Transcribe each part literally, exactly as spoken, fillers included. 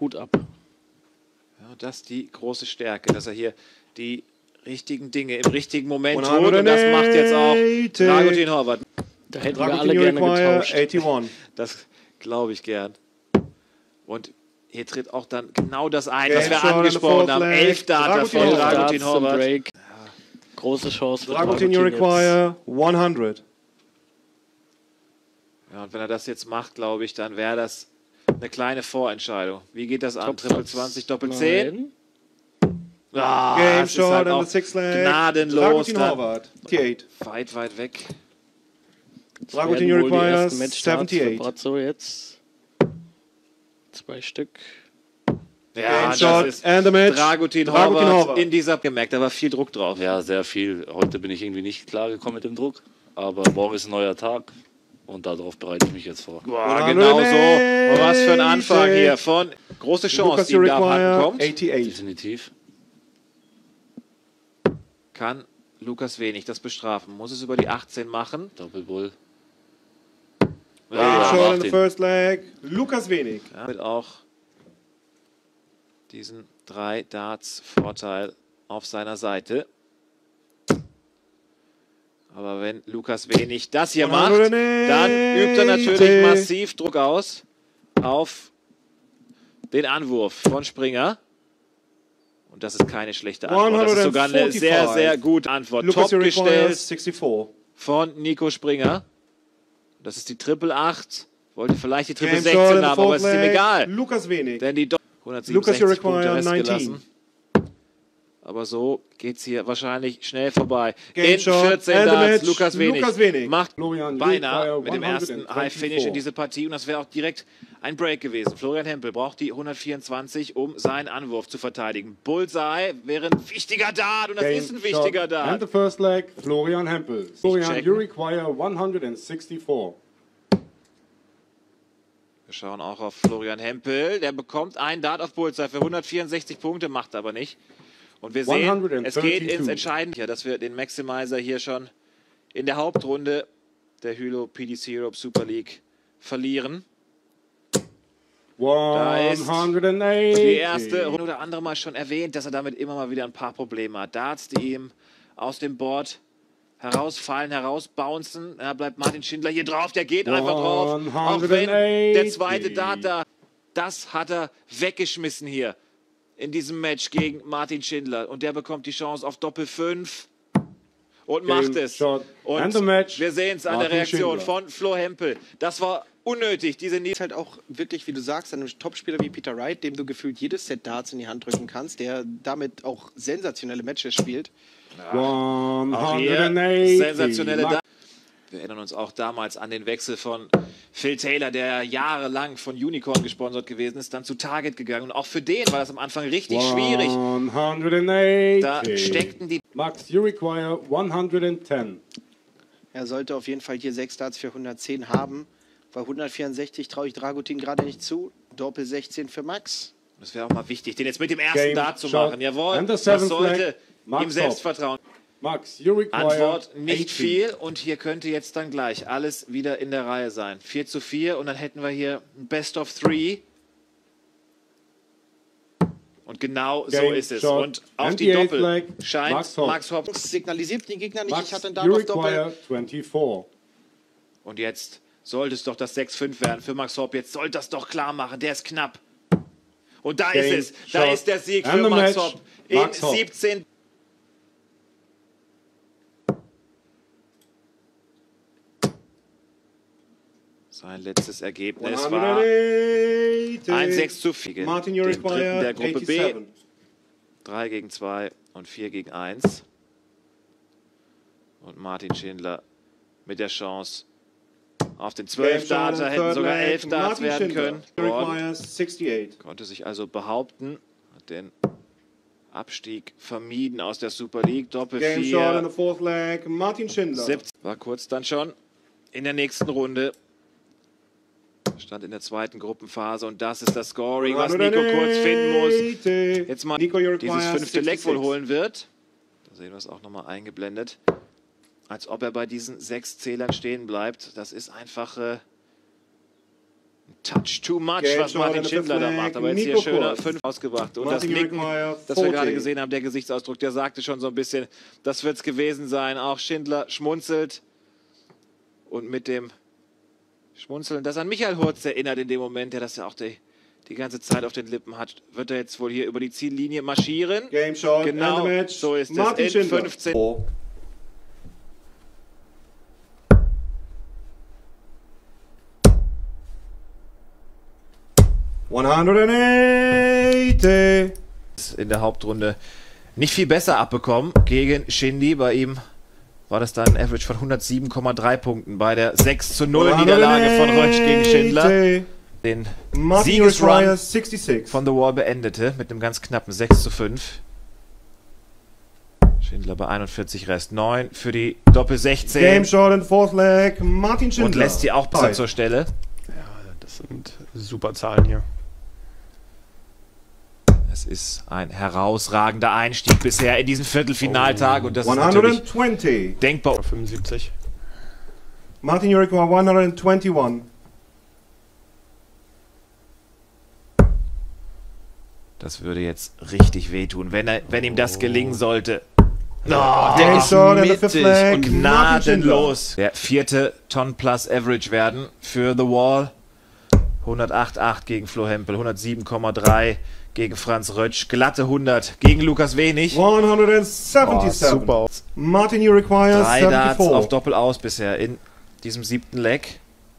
Hut ab. Ja, das ist die große Stärke, dass er hier die richtigen Dinge im richtigen Moment tut. Und das macht jetzt auch Dragutin Horvat. Da hätten wir alle gerne getauscht. einundachtzig. Das glaube ich gern. Und hier tritt auch dann genau das ein, Game was wir shot angesprochen haben. Elf Data Dragutin von Horvat. Dragutin Horvat. Break. Große Chance für Dragutin, you Dragutin require hundert. Ja, und wenn er das jetzt macht, glaube ich, dann wäre das eine kleine Vorentscheidung. Wie geht das an? Triple zwanzig, Doppel zehn? Ah, Game das ist shot halt and auch the six leg. gnadenlos. Dragutin dann Horvat, achtundachtzig. Weit, weit weg. Dragutin, you require achtundsiebzig. Brazzo jetzt. Zwei Stück. Ja, Game das shot ist and the match. Dragutin, Dragutin Horvat Horvat. in dieser gemerkt, da war viel Druck drauf. Ja, sehr viel. Heute bin ich irgendwie nicht klargekommen mit dem Druck. Aber morgen ist ein neuer Tag. Und darauf bereite ich mich jetzt vor. Boah, genau so. Was für ein Anfang hier von große Chance, Lucas, die you ihm da abhanden require kommt. achtzig. Definitiv. Kann Lukas Wenig das bestrafen? Muss es über die achtzehn machen? Doppelbull. Game Ja, shot in macht the ihn. first leg. Lukas Wenig. Ja, mit auch diesen drei Darts Vorteil auf seiner Seite. Aber wenn Lukas Wenig das hier macht, dann übt er natürlich massiv Druck aus auf den Anwurf von Springer. Und das ist keine schlechte Antwort. Das ist sogar eine sehr, sehr gute Antwort. Lucas, Top you require gestellt sixty-four. von Nico Springer. Das ist die Triple acht. Wollte vielleicht die Triple Game shot in sechzehn the haben, aber fourth es ist ihm leg. egal. Lukas Wenig. Denn die Lucas, you hundertsiebenundsechzig Punkte require Rest nineteen. gelassen. Aber so geht es hier wahrscheinlich schnell vorbei. Game In shot vierzehn and the Darts, match. Lukas Wenig, Lukas Wenig. macht Florian beinahe Liebmeier, mit dem ersten hundertvierundzwanzig. High-Finish in diese Partie. Und das wäre auch direkt ein Break gewesen. Florian Hempel braucht die hundertvierundzwanzig, um seinen Anwurf zu verteidigen. Bullseye wäre ein wichtiger Dart und das Game ist ein wichtiger shot Dart. And the first leg, Florian Hempel. Florian, checken. you require hundertsechsundsiebzig. Wir schauen auch auf Florian Hempel. Der bekommt einen Dart auf Bullseye für hundertvierundsechzig Punkte, macht aber nicht. Und wir sehen, es geht ins Entscheidende, ja, dass wir den Maximizer hier schon in der Hauptrunde der Hylo P D C Europe Super League verlieren. Da ist hundertachtzig. die erste Runde oder andere Mal schon erwähnt, dass er damit immer mal wieder ein paar Probleme hat. Darts, die ihm aus dem Board herausfallen, herausbouncen. Da bleibt Martin Schindler hier drauf, der geht einfach drauf. Auch wenn der zweite Dart da, das hat er weggeschmissen hier in diesem Match gegen Martin Schindler. Und der bekommt die Chance auf Doppel fünf und macht es. Und wir sehen es an der Reaktion von Flo Hempel. Das war unnötig, diese ist halt auch wirklich, wie du sagst, einem Topspieler wie Peter Wright, dem du gefühlt jedes Set Darts in die Hand drücken kannst, der damit auch sensationelle Matches spielt. Auch hier sensationelle Darts. Wir erinnern uns auch damals an den Wechsel von Phil Taylor, der jahrelang von Unicorn gesponsert gewesen ist, dann zu Target gegangen. Und auch für den war das am Anfang richtig schwierig. hundertachtzig. Da steckten die... Max, you require hundertzehn. Er sollte auf jeden Fall hier sechs Darts für hundertzehn haben. Bei hundertvierundsechzig traue ich Dragutin gerade nicht zu. Doppel sechzehn für Max. Das wäre auch mal wichtig, den jetzt mit dem ersten Game Dart zu shot machen. Jawohl, and the das seventh sollte flag. ihm Selbstvertrauen. Max, you require Antwort nicht achtzig. viel und hier könnte jetzt dann gleich alles wieder in der Reihe sein. vier zu vier und dann hätten wir hier ein Best of Three. Und genau so Game ist es. shot Und auf and die the eighth Doppel leg, scheint Max Hopp. Max Hopp. Signalisiert den Gegner nicht, Max, ich hatte einen you Dart auf require Doppel. vierundzwanzig. Und jetzt sollte es doch das sechs fünf werden für Max Hopp. Jetzt sollte das doch klar machen. Der ist knapp. Und da Game ist es. Da shot ist der Sieg and für the Max match. Hopp. In Max Hopp. siebzehn. Sein letztes Ergebnis war ein sechs zu vier. Martin, Dem you dritten require der Gruppe B. eighty-seven. drei gegen zwei und vier gegen eins. Und Martin Schindler mit der Chance auf den zwölf Darts. Da hätten sogar elf Darts werden können. Und sixty-eight. konnte sich also behaupten, hat den Abstieg vermieden aus der Super League. Doppel Game shot in vier. the fourth leg. Martin Schindler. siebzehn. War kurz dann schon in der nächsten Runde. Stand in der zweiten Gruppenphase und das ist das Scoring, was Nico kurz finden muss. Jetzt mal Nico, you dieses require fünfte Leck wohl sixty-six. holen wird. Da sehen wir es auch nochmal eingeblendet. Als ob er bei diesen sechs Zählern stehen bleibt. Das ist einfach äh, Touch too much, Game was Martin short Schindler da and a macht. Aber jetzt hier Nico schöner Kurz. fünf ausgebracht. Und Martin das Nicken, Require das wir gerade vierzig. gesehen haben, der Gesichtsausdruck, der sagte schon so ein bisschen, das wird es gewesen sein. Auch Schindler schmunzelt. Und mit dem Schmunzeln, das an Michael Hurz erinnert in dem Moment, der das ja auch die, die ganze Zeit auf den Lippen hat, wird er jetzt wohl hier über die Ziellinie marschieren. Game short Genau, and the match. so ist Martin es. In Schindler. fünfzehn. hundertachtzig. In der Hauptrunde nicht viel besser abbekommen gegen Shindy. Bei ihm war das dann ein Average von hundertsieben Komma drei Punkten bei der sechs zu null Niederlage von Rötsch gegen Schindler. Den Martin Siegesrun Require sechsundsechzig. von The Wall beendete mit einem ganz knappen sechs zu fünf. Schindler bei einundvierzig Rest, neun für die Doppel sechzehn. Game short and fourth leg. Martin Schindler. Und lässt sie auch besser Bye. zur Stelle. Ja, das sind super Zahlen hier. Es ist ein herausragender Einstieg bisher in diesen Viertelfinaltag. Und das ist natürlich hundertzwanzig. denkbar. fünfundsiebzig. Martin, you require hunderteinundzwanzig. Das würde jetzt richtig wehtun, wenn, er, wenn ihm das gelingen sollte. Oh, der Game ist short and the fifth mittig leg. und Martin Schindler. gnadenlos. Der vierte Ton-Plus-Average werden für The Wall. hundertacht Komma acht gegen Flo Hempel, hundertsieben Komma drei gegen Franz Rötsch, glatte hundert gegen Lukas Wenig. hundertsiebenundsiebzig. Oh, super. Martin, you require Drei Darts auf vierundsiebzig. Doppel aus bisher in diesem siebten Leg.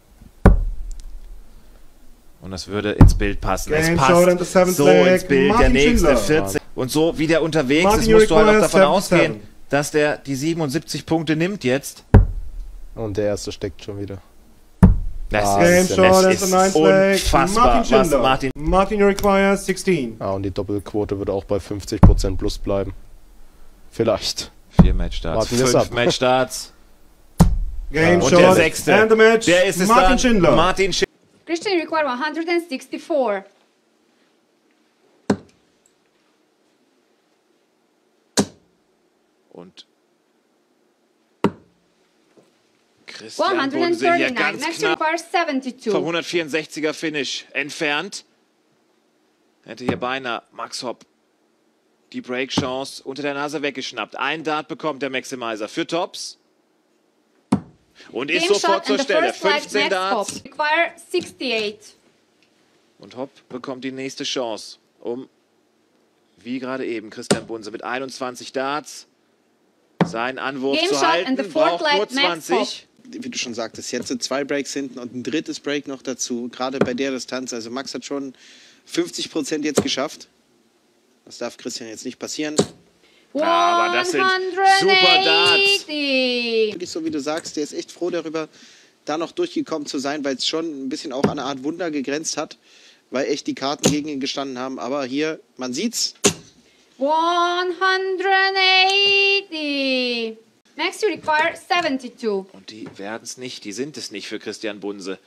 Und das würde ins Bild passen. Es Game short and the passt seventh so leg. ins Bild. Martin Der nächste Schindler. vierzehn. Und so wie der unterwegs Martin, ist, you musst du halt auch require davon ausgehen, seventy-seven. dass der die siebenundsiebzig Punkte nimmt jetzt. Und der erste steckt schon wieder. Das Ah, Game ist, das short das and ist the ninth leg. unfassbar, Martin was Schindler. Martin... Martin, you require sechzehn. Ah, und die Doppelquote wird auch bei fünfzig Prozent plus bleiben. Vielleicht. Vier Matchstarts, Warten wir's fünf ab. Matchstarts. Game Und short der sechste, and the match. der ist es Martin dann. Schindler. Martin Schindler. Christian required one hundred sixty-four. Und Christian Bunse hier one thirty-nine. ganz Next knapp requires seventy-two. vom hundertvierundsechziger Finish entfernt. Hätte hier beinahe Max Hopp die Break-Chance unter der Nase weggeschnappt. Ein Dart bekommt der Maximizer für Tops. Und ist Game sofort shot zur and the Stelle. first leg, fünfzehn next Darts. hop. Require sixty-eight. Und Hopp bekommt die nächste Chance, um, wie gerade eben, Christian Bunse mit einundzwanzig Darts seinen Anwurf Game zu shot and the halten. fourth Braucht nur leg, next zwanzig. Wie du schon sagtest, jetzt sind zwei Breaks hinten und ein drittes Break noch dazu, gerade bei der Distanz. Also Max hat schon fünfzig Prozent jetzt geschafft. Das darf Christian jetzt nicht passieren. Aber das sind super Darts. Wirklich so, wie du sagst, der ist echt froh darüber, da noch durchgekommen zu sein, weil es schon ein bisschen auch an eine Art Wunder gegrenzt hat, weil echt die Karten gegen ihn gestanden haben. Aber hier, man sieht's. one eighty. Next you require seventy-two. Und die werden es nicht, die sind es nicht für Christian Bunse.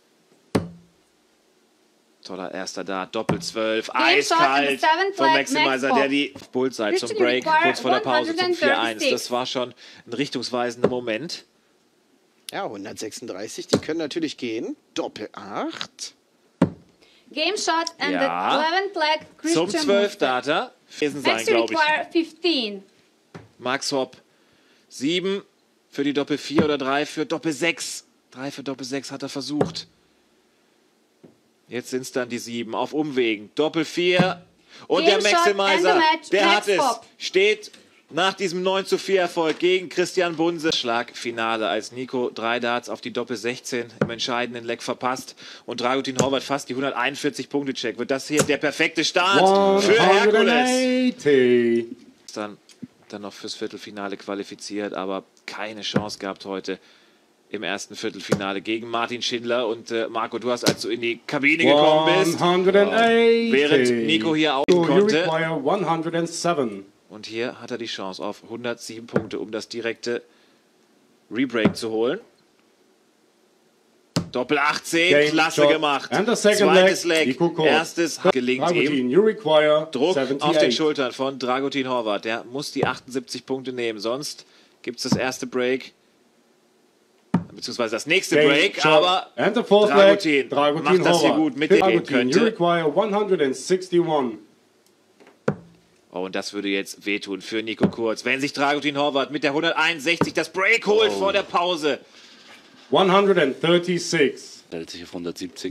Toller erster Dart, Doppel zwölf, Game shot in eiskalt the seventh vom leg, Maximizer, next der die Bullseye zum Christian Break require kurz vor der Pause zum vier eins. one thirty-six. Das war schon ein richtungsweisender Moment. Ja, hundertsechsunddreißig, die können natürlich gehen. Doppel acht. Game shot and Ja. the eleventh leg Christian Zum zwölf Bunse. Darter. Gewesen sein, Next you glaube ich. require fifteen. Max Hopp, sieben für die Doppel vier oder drei für Doppel sechs. drei für Doppel sechs hat er versucht. Jetzt sind es dann die sieben auf Umwegen. Doppel vier und Game der shot and Maximizer, the match. der hat Next es. Hopp. Steht nach diesem neun zu vier Erfolg gegen Christian Bunse. Schlagfinale, als Nico drei Darts auf die Doppel sechzehn im entscheidenden Leck verpasst und Dragutin Horvath fast die hunderteinundvierzig Punkte checkt. Wird das hier der perfekte Start für Herkules. hundertachtzig. Dann, dann noch fürs Viertelfinale qualifiziert, aber keine Chance gehabt heute im ersten Viertelfinale gegen Martin Schindler. Und äh, Marco, du hast, als du in die Kabine gekommen bist, hundertachtzig. während Nico hier aus So, you konnte. require hundertseven. Und hier hat er die Chance auf hundertsieben Punkte, um das direkte Rebreak zu holen. Doppel achtzehn, Game klasse shot. gemacht. And the second Zweites leg, Leg, Nico Kurz. erstes gelingt ihm. Dragutin, you require Druck seventy-eight. auf den Schultern von Dragutin Horvath. Der muss die achtundsiebzig Punkte nehmen, sonst gibt es das erste Break. Dann beziehungsweise das nächste Game Break, shot. aber And the fourth Dragutin, leg. Dragutin macht das hier Horvath. gut mit dem gehen Dragutin, you könnte. require one hundred sixty-one. Oh, und das würde jetzt wehtun für Nico Kurz. Wenn sich Dragutin Horvath mit der hunderteinundsechzig das Break holt Oh. vor der Pause. one hundred thirty-six. Stellt sich auf hundertsiebzig.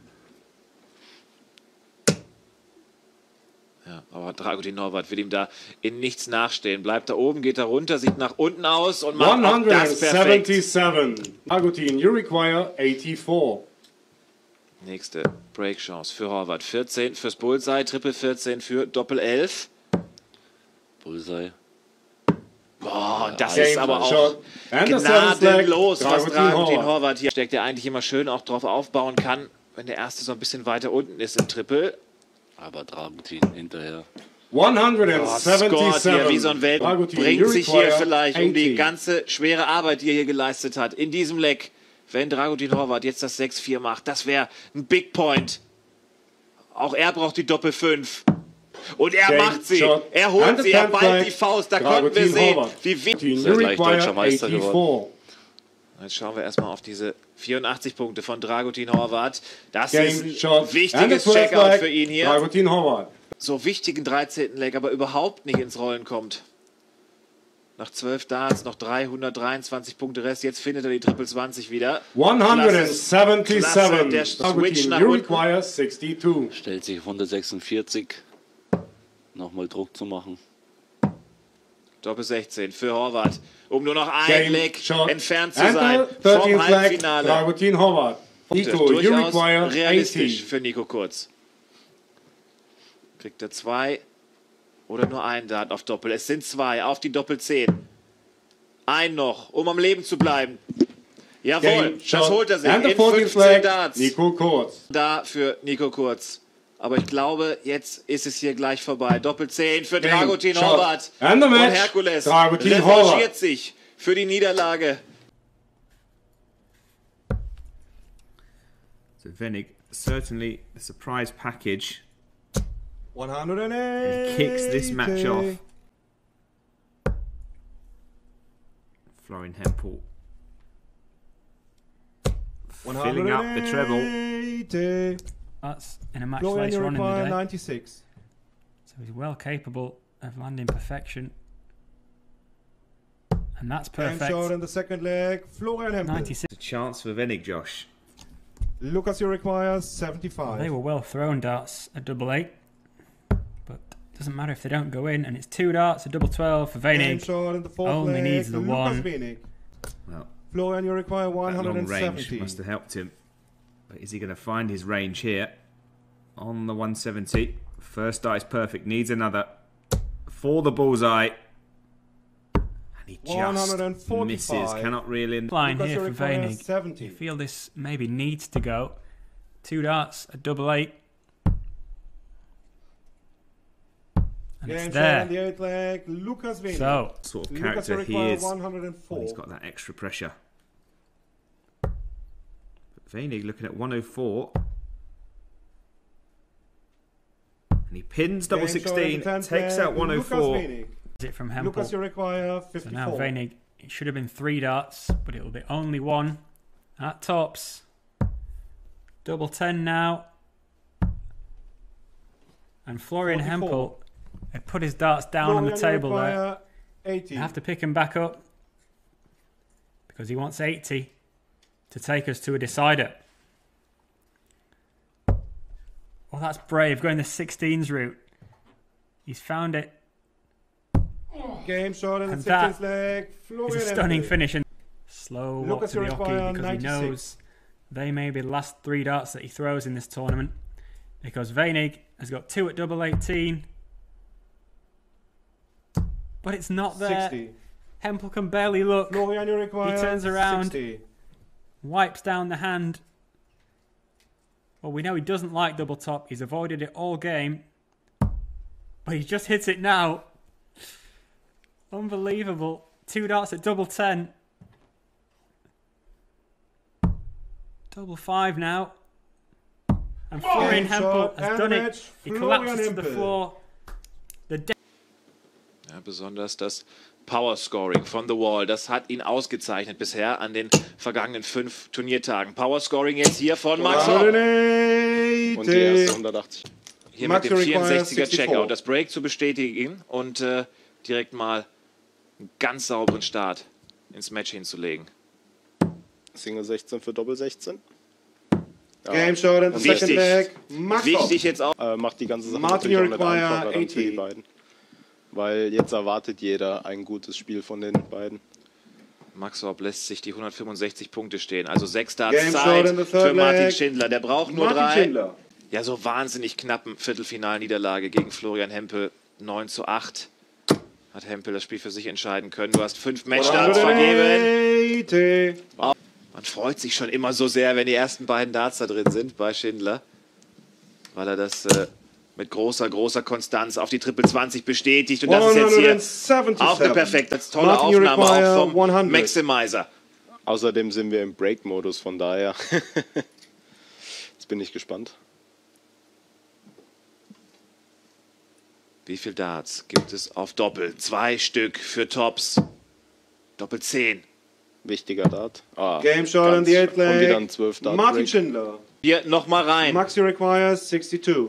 Ja, aber Dragutin Horvath will ihm da in nichts nachstehen. Bleibt da oben, geht da runter, sieht nach unten aus und macht auch das perfekt. one seventy-seven. Dragutin, you require eighty-four. Nächste Break-Chance für Horvath. vierzehn fürs Bullseye, Triple vierzehn für Doppel elf. Bullseye. Boah, das Ja, ist Game aber auch shot. And the seventh leg. gnadenlos, was Dragutin Dragutin Horvath. Horvath hier steckt, der eigentlich immer schön auch drauf aufbauen kann, wenn der erste so ein bisschen weiter unten ist im Triple. Aber Dragutin hinterher. one Oh, scored hier wie so ein Welt. Dragutin, Bringt you sich hier require vielleicht um die eighty. ganze schwere Arbeit, die er hier geleistet hat, in diesem Leck. Wenn Dragutin Horvath jetzt das sechs vier macht, das wäre ein Big Point. Auch er braucht die Doppel fünf. Und er Game macht sie. shot. Er holt And the sie, er tenth ballt leg. die Faust. Da Dragutin konnten wir sehen, Horvath. wie wichtig. Dragutin, Sehr you leicht deutscher require Meister eighty-four. Jetzt schauen wir erstmal auf diese vierundachtzig Punkte von Dragutin Horvath. Das Game ist ein shot. And the wichtiges twelfth Checkout leg. für ihn hier. Dragutin Horvath. So wichtigen dreizehnten Leg, aber überhaupt nicht ins Rollen kommt. Nach zwölf Darts noch dreihundertdreiundzwanzig Punkte Rest. Jetzt findet er die Triple zwanzig wieder. one Klasse, seventy-seven. der Switch Dragutin, nach you unten. require sixty-two. Stellt sich auf hundertsechsundvierzig. Nochmal Druck zu machen. Doppel sechzehn für Horvath, um nur noch ein Game Leg shot. entfernt zu And sein the vom thirteenth leg. Halbfinale. Dragutin Horvath. Nico, you Durchaus require realistisch eighty. für Nico Kurz. Kriegt er zwei oder nur einen Dart auf Doppel? Es sind zwei auf die Doppel zehn. Ein noch, um am Leben zu bleiben. Jawohl, Game das shot. holt er sich And the in fourteenth fünfzehn leg. Darts. Nico Kurz. Da für Nico Kurz. Aber ich glaube, jetzt ist es hier gleich vorbei. Doppel zehn für Game Dragutin shot. Horvath. And the Und match. Herkules Dragutin revanchiert Horvath. sich für die Niederlage. So Venig, certainly a surprise package. one hundred eighty. He kicks this match off. Florian Hempel filling up the treble. That's in a match Florian, later you on in the require day. ninety-six. So he's well capable of landing perfection. And that's Game perfect. shot in the second leg. Florian Hempel. ninety-six. A chance for Venig, Josh. Lucas, you require seventy-five. They were well thrown darts at double eight. But it doesn't matter if they don't go in. And it's two darts, a double twelve for Game Venig. shot in the fourth Only leg. needs the Lucas one. Venig. Well, Florian, you require that one long hundred range seventy. must have helped him. But is he going to find his range here? On the one seventy. First die is perfect. Needs another. For the bullseye. And he just misses. Cannot reel in. Line Lucas, here you for require Venig. seventy. You feel this maybe needs to go. Two darts, a double eight. And Game it's shot there. in the eighth leg. Lucas Venig. So, Sort of Lucas, character you he require is. one hundred When four. he's got that extra pressure. But Venig looking at one oh four. And he pins double Game shot in sixteen, the tenth takes leg. out one oh Lucas four. Venig. is it from Hempel? Lucas, you require So fifty-four. now Venig, it should have been three darts, but it'll be only one at tops. Double ten now. And Florian forty-four. Hempel had put his darts down on the Florian, you table there. require eighty. You have to pick him back up because he wants eighty to take us to a decider. Well, that's brave, going the sixteens route. He's found it. Game shot in the And that sixteenth leg. It's Florian a stunning Hempel. finish. And slow walk Lucas, to the you hockey require because he ninety-six. knows they may be the last three darts that he throws in this tournament. Because Venig has got two at double eighteen. But it's not there. sixty. Hempel can barely look. Florian, you require He turns around. sixty. Wipes down the hand. Well, we know he doesn't like double top. He's avoided it all game. But he's just hit it now. Unbelievable. Two darts at double ten. Double five now. And Florian Game Hempel shot has and done match. it. He Florian collapses to the Hempel. floor. The de- Ja, Ja, besonders das Power Scoring von The Wall, das hat ihn ausgezeichnet bisher an den vergangenen fünf Turniertagen. Power Scoring jetzt hier von Max Hopp. Und die erste hundertachtzig. Hier mit dem vierundsechziger Checkout. Das Break zu bestätigen und äh, direkt mal einen ganz sauberen Start ins Match hinzulegen. Single sechzehn für Doppel sechzehn. Ja. Game shot and the Wichtig. second leg. Max Wichtig jetzt auch. Äh, macht die ganze Sache Martin natürlich auch nicht Require einfacher dann für die eighty. beiden. Weil jetzt erwartet jeder ein gutes Spiel von den beiden. Max Hopp lässt sich die hundertfünfundsechzig Punkte stehen. Also sechs Darts Game Zeit shot in the third für Martin leg. Schindler. Der braucht nur Martin drei. Schindler. Ja, so wahnsinnig knappen Viertelfinalniederlage gegen Florian Hempel. neun zu acht. Hat Hempel das Spiel für sich entscheiden können. Du hast fünf Matchdarts vergeben. eighty. Man freut sich schon immer so sehr, wenn die ersten beiden Darts da drin sind bei Schindler. Weil er das äh, mit großer, großer Konstanz auf die Triple zwanzig bestätigt. Und das ist jetzt hier auch eine perfekte, tolle Martin Aufnahme Require auch vom hundert. Maximizer. Außerdem sind wir im Break-Modus, von daher. Jetzt bin ich gespannt. Wie viel Darts gibt es auf Doppel? Zwei Stück für Tops. Doppel zehn. Wichtiger Dart. Ah, Game shot in the eighth und wieder leg. ein zwölf Dart Martin Break. Schindler. Hier nochmal rein. Maxi requires sixty-two.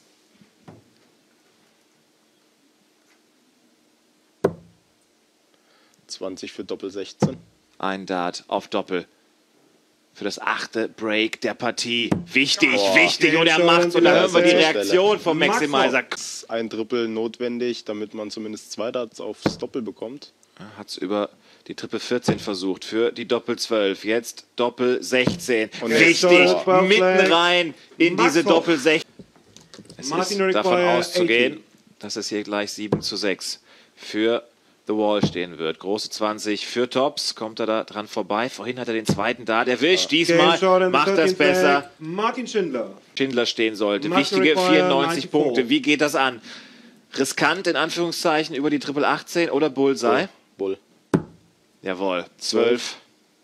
zwanzig für Doppel sechzehn. Ein Dart auf Doppel. Für das achte Break der Partie. Wichtig, Boah. wichtig. Und er macht's. Und da hören wir die Reaktion vom Maximizer. Ein Triple notwendig, damit man zumindest zwei Darts aufs Doppel bekommt. Hat es über die Triple vierzehn versucht. Für die Doppel zwölf. Jetzt Doppel sechzehn. Und Wichtig. jetzt Doppel Mitten Flag. rein in Max diese Hopp. Doppel sechzehn. Es Martin ist davon Require auszugehen, eighty. dass es hier gleich sieben zu sechs für The Wall stehen wird. Große zwanzig für Tops. Kommt er da dran vorbei? Vorhin hat er den zweiten Dart erwischt. Diesmal Game shot in the macht das thirteenth besser. leg. Martin Schindler. Schindler stehen sollte. Max Wichtige Require vierundneunzig vierundneunzig. Punkte. Wie geht das an? Riskant in Anführungszeichen über die Triple achtzehn oder Bullseye? Bull. Jawohl. zwölf.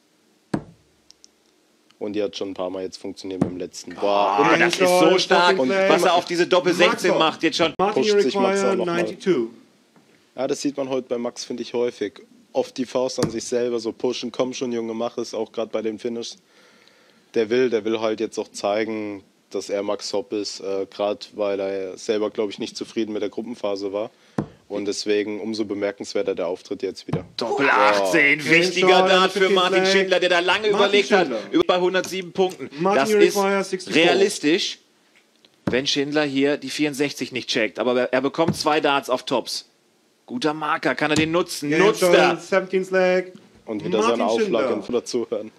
Und die hat schon ein paar Mal jetzt funktioniert beim letzten. Oh, Boah, das ist so stark, Und was er auf diese Doppel sechzehn Max macht. Jetzt schon. Martin Pusht sich Max auch require noch mal. ninety-two. ja, das sieht man heute bei Max, finde ich, häufig. Oft die Faust an sich selber, so pushen, komm schon, Junge, mach es, auch gerade bei den Finishes. Der will, der will halt jetzt auch zeigen, dass er Max Hopp ist, äh, gerade weil er selber, glaube ich, nicht zufrieden mit der Gruppenphase war. Und deswegen umso bemerkenswerter der Auftritt jetzt wieder. Doppel achtzehn, wichtiger Dart für Martin Schindler, der da lange Martin überlegt hat, Schindler. über bei hundertsieben Punkten. Martin Das ist require sixty-four. realistisch, wenn Schindler hier die vierundsechzig nicht checkt. Aber er bekommt zwei Darts auf Tops. Guter Marker, kann er den nutzen? Game Nutzt shot er. in the seventeenth leg. Und wieder Martin seine Schindler. Auflage dazuhören.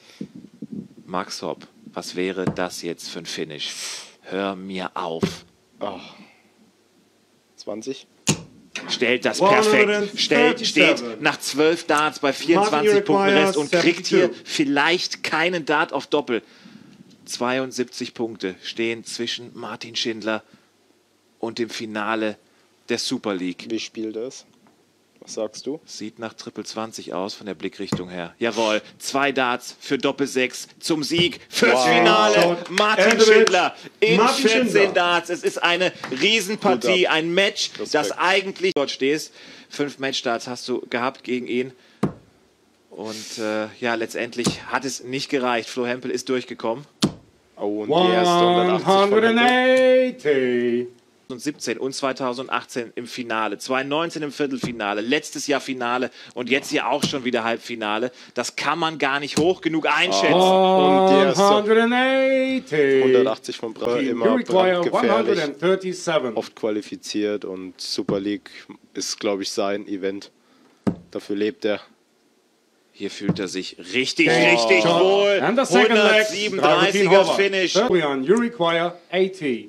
Max Hopp, was wäre das jetzt für ein Finish? Hör mir auf. Oh. zwanzig. Stellt das perfekt. Stellt, steht nach zwölf Darts bei vierundzwanzig Punkten Rest und kriegt hier vielleicht keinen Dart auf Doppel. zweiundsiebzig Punkte stehen zwischen Martin Schindler und dem Finale der Super League. Wie spielt es? Was sagst du? Sieht nach Triple zwanzig aus von der Blickrichtung her. Jawohl, zwei Darts für Doppel sechs zum Sieg fürs Wow. Finale. Martin Endlich. Schindler in Martin vierzehn Schindler. Darts. Es ist eine Riesenpartie, Gut ab. ein Match, Respekt. das eigentlich dort stehst. Fünf Matchstarts hast du gehabt gegen ihn. Und äh, ja, letztendlich hat es nicht gereicht. Flo Hempel ist durchgekommen. Oh, und die erste hundertachtzig von Hempel. hundertachtzig. zweitausendsiebzehn und zweitausendachtzehn im Finale, zweitausendneunzehn im Viertelfinale, letztes Jahr Finale und jetzt hier auch schon wieder Halbfinale. Das kann man gar nicht hoch genug einschätzen. Und die erste hundertachtzig. hundertachtzig von Bra You immer require gefährlich, hundert37. oft qualifiziert und Super League ist, glaube ich, sein Event. Dafür lebt er. Hier fühlt er sich richtig, Okay. richtig Shot. wohl. And the second leg. hundertsiebenunddreißiger Finish. Florian, you require eighty.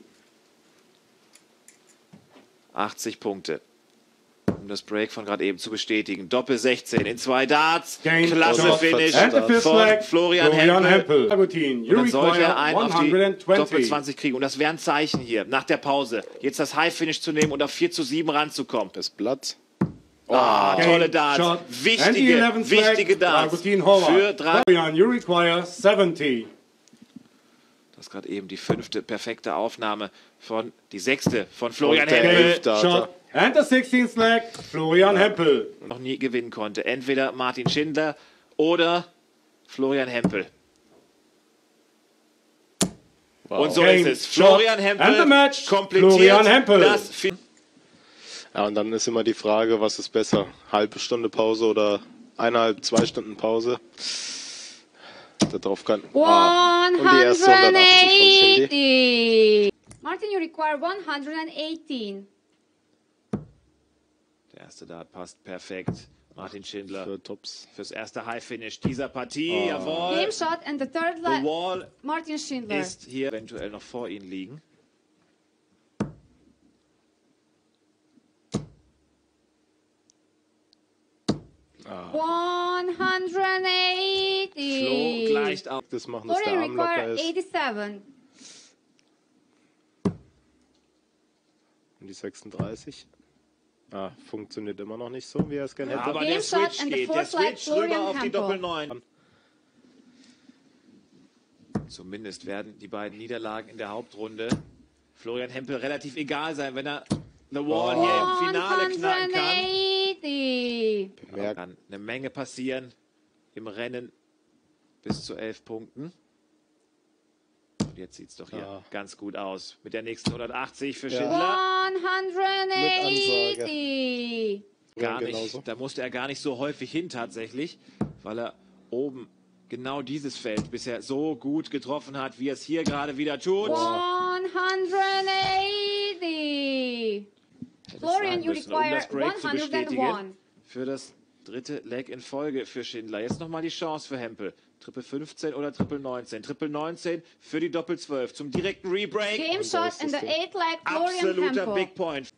achtzig Punkte. Um das Break von gerade eben zu bestätigen. Doppel sechzehn in zwei Darts. Game Klasse shot. Finish And the fifth von leg. Florian Hempel. Agotin, you Und dann sollte er require einen auf die Doppel hundertzwanzig. zwanzig kriegen. Und das wäre ein Zeichen hier, nach der Pause. Jetzt das High-Finish zu nehmen und auf vier zu sieben ranzukommen. Das Blatt. Ah, Game tolle Darts. shot. And the Wichtige, eleventh wichtige leg, Darts. Agotin Howard. Für drei. Florian, you require seventy. Das ist gerade eben die fünfte perfekte Aufnahme von, die sechste von Florian Und der Hempel. elfte hat er. Shot. And the sixteenth leg, Florian Hempel. Noch nie gewinnen konnte. Entweder Martin Schindler oder Florian Hempel. Wow. Und so Game, ist es. Florian and the Hempel match, komplettiert Florian Hempel. das Finale. Ja, und dann ist immer die Frage, was ist besser? Halbe Stunde Pause oder eineinhalb, zwei Stunden Pause? Darauf kann. Ah, und die erste hundertachtzig von Shindy. Martin, you require one hundred eighteen. Der erste Dart passt perfekt. Martin Schindler für Tops. Fürs erste High Finish dieser Partie. Oh. Jawohl. Game shot and the third The leg. Wall Martin Schindler. ist hier eventuell noch vor Ihnen liegen. one hundred eighty. Flo gleicht auf. Das machen, dass der Florian Arm locker require ist. eighty-seven. Und die sechsunddreißig. Ah, funktioniert immer noch nicht so, wie er es gerne hätte. Aber Game der shot Switch and the geht. Der fourth leg, Switch Florian rüber auf die Hempel. Doppel neun. Zumindest werden die beiden Niederlagen in der Hauptrunde Florian Hempel relativ egal sein, wenn er The Wall Oh. hier im Finale knacken kann. one hundred eighty. Da kann eine Menge passieren im Rennen bis zu elf Punkten. Und jetzt sieht es doch hier Ja. ganz gut aus. Mit der nächsten hundertachtzig für Ja. Schindler. one hundred eighty. Gar Ja, nicht. genauso. Da musste er gar nicht so häufig hin tatsächlich, weil er oben genau dieses Feld bisher so gut getroffen hat, wie er es hier gerade wieder tut. one hundred eighty. Hätte es Florian, sein you müssen, um require das Break zu one hundred bestätigen. one. Für das dritte Leg in Folge für Schindler. Jetzt nochmal die Chance für Hempel. Triple fünfzehn oder Triple neunzehn. Triple neunzehn für die Doppel zwölf. Zum direkten Rebreak. Game shot and the eighth leg, Florian Absoluter Hempel. Big Point.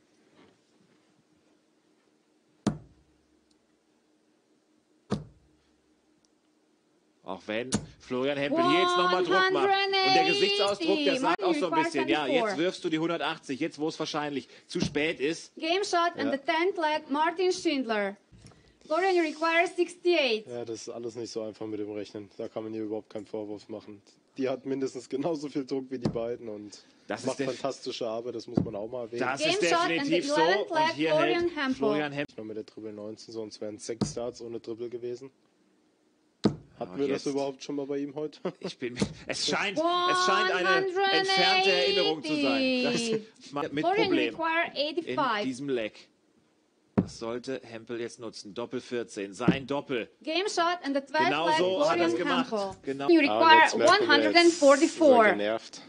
Auch wenn Florian Hempel hier jetzt nochmal Druck macht. Und der Gesichtsausdruck, der sagt auch so ein bisschen, ja, jetzt wirfst du die hundertachtzig, jetzt wo es wahrscheinlich zu spät ist. Game shot and Ja. the tenth leg, Martin Schindler. Florian, you require sixty-eight. Ja, das ist alles nicht so einfach mit dem Rechnen. Da kann man hier überhaupt keinen Vorwurf machen. Die hat mindestens genauso viel Druck wie die beiden und Das ist macht der- fantastische Arbeit, das muss man auch mal erwähnen. Das Game ist shot and definitiv the so. eleventh Und leg, hier Florian hält Hempel. Florian Hempel. Noch mit der Triple neunzehn, sonst wären es sechs Starts ohne Triple gewesen. Hatten Aber wir jetzt- das überhaupt schon mal bei ihm heute? Ich bin, es scheint, es scheint eine entfernte Erinnerung zu sein. Das macht mit Florian, you Problem require in eighty-five. diesem Leg. Das sollte Hempel jetzt nutzen. Doppel vierzehn, sein Doppel. Game shot and the twelfth Genau leg, so hat er es Florian gemacht. Hempel. Genau. You Ah, und require jetzt merken wir, one hundred jetzt ist er forty-four. genervt.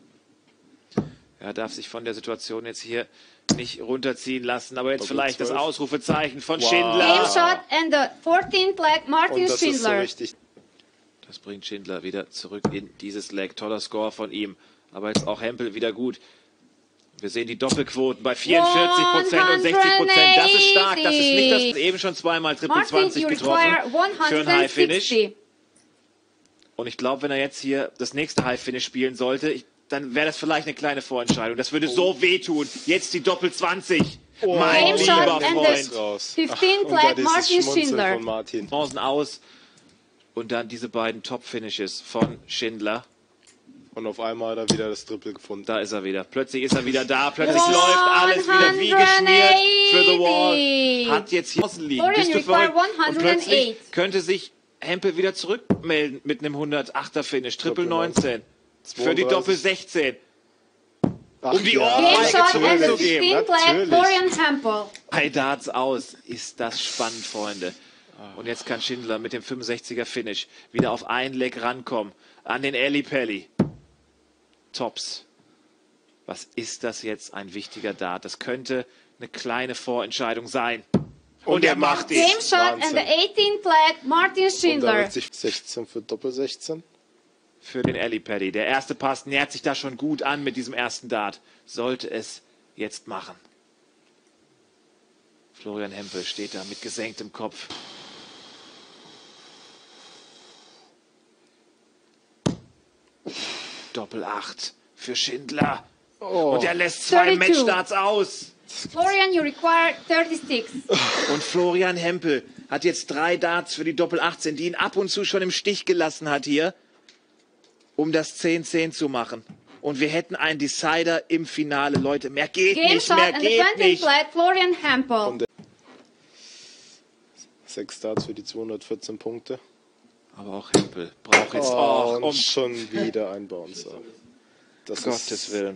Er darf sich von der Situation jetzt hier nicht runterziehen lassen. Aber jetzt Doppel vielleicht das zwölf. Ausrufezeichen von Wow. Schindler. Game shot and the fourteenth leg, Martin Und das ist so Schindler. richtig. Das bringt Schindler wieder zurück in dieses Leg. Toller Score von ihm. Aber jetzt auch Hempel wieder gut. Wir sehen die Doppelquoten bei vierundvierzig Prozent und sechzig Prozent. Das ist stark. Das ist nicht das eben schon zweimal Triple Martin, zwanzig you getroffen require für ein High Finish. one sixty. Und ich glaube, wenn er jetzt hier das nächste High Finish spielen sollte, ich, dann wäre das vielleicht eine kleine Vorentscheidung. Das würde so wehtun. Jetzt die Doppel zwanzig. Mein Game shot lieber and Freund. the Raus. fifteenth Und da leg, dieses Martin Schmunzeln Schindler. von Martin. Chancen aus. Und dann diese beiden Top-Finishes von Schindler. Und auf einmal hat er wieder das Triple gefunden. Da ist er wieder. Plötzlich ist er wieder da. Plötzlich one läuft alles wieder wie geschmiert für The Wall. Hat jetzt hier außen liegen. Florian, Bist du you require verrückt? Und one hundred plötzlich eight. könnte sich Hempel wieder zurückmelden mit einem hundertachter Finish. Triple neunzehn. Für die zweiunddreißig. Doppel sechzehn. Ach, Um die ja. Ohren Game Feige shot and the zurückzugeben. fifteenth leg, Natürlich. Florian Hempel. Bei Darts aus. Ist das spannend, Freunde. Und jetzt kann Schindler mit dem fünfundsechziger Finish wieder auf ein Leg rankommen. An den Eli Pelli. Tops. Was ist das jetzt? Ein wichtiger Dart. Das könnte eine kleine Vorentscheidung sein. Und er macht Game es. shot and the eighteenth leg, Martin Und da Schindler. wird sich sechzehn für Doppel sechzehn. Für den Eli Pelli. Der erste Pass nähert sich da schon gut an mit diesem ersten Dart. Sollte es jetzt machen. Florian Hempel steht da mit gesenktem Kopf. Doppel acht für Schindler. Und er lässt zwei thirty-two. Matchstarts aus. Florian, you require thirty-six. Und Florian Hempel hat jetzt drei Darts für die Doppel achtzehn, die ihn ab und zu schon im Stich gelassen hat hier, um das zehn zehn zu machen. Und wir hätten einen Decider im Finale. Leute, mehr geht Game nicht, shot mehr and the geht twentieth nicht. flag, Florian Hempel. Sechs Starts für die zweihundertvierzehn Punkte. Aber auch Hempel braucht jetzt Oh, auch und um schon wieder ein Bouncer. Das Gottes ist, Willen.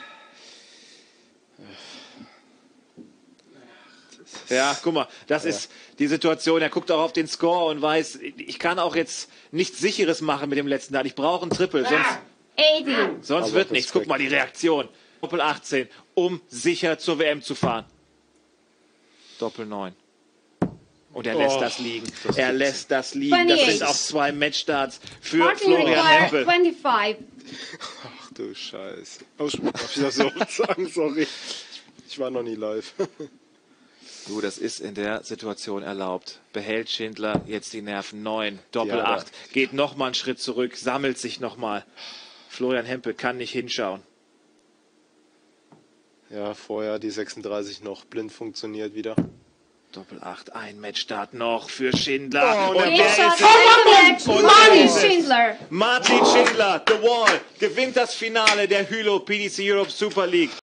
Ja, guck mal, das Ja. ist die Situation. Er guckt auch auf den Score und weiß, ich kann auch jetzt nichts Sicheres machen mit dem letzten Dart. Ich brauche einen Triple, sonst, achtzig. sonst Aber wird nichts. Guck Respekt. mal, die Reaktion. Doppel achtzehn, um sicher zur W M zu fahren. Doppel neun. Und er lässt Oh, das liegen. das Er gibt's lässt das liegen. Das twenty-eight. sind auch zwei Matchstarts für Martin Florian requires Hempel. twenty-five. Ach du Scheiße. Oh, ich darf ich das so sagen? Sorry. Ich war noch nie live. Du, das ist in der Situation erlaubt. Behält Schindler jetzt die Nerven. neun, Doppel Ja, acht. Geht nochmal einen Schritt zurück, sammelt sich nochmal. Florian Hempel kann nicht hinschauen. Ja, vorher die sechsunddreißig noch blind funktioniert wieder. Doppel acht, ein Matchstart noch für Schindler. Oh, und Game wer shot, ist es? second match, Martin Schindler. Martin Schindler, The Wall, gewinnt das Finale der Hylo P D C Europe Super League.